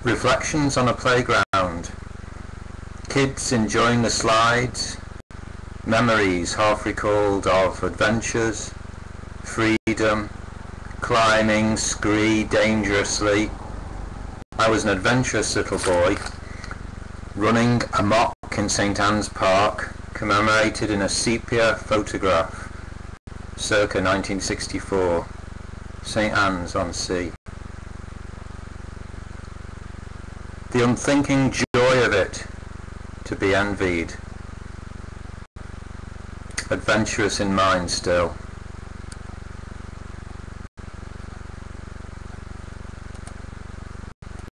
Reflections on a Playground. Kids enjoying the slides. Memories half recalled of adventures, freedom, climbing, scree dangerously. I was an adventurous little boy, running amok in St Anne's Park, commemorated in a sepia photograph, circa 1964, St Anne's on Sea. The unthinking joy of it, to be envied. Adventurous in mind still.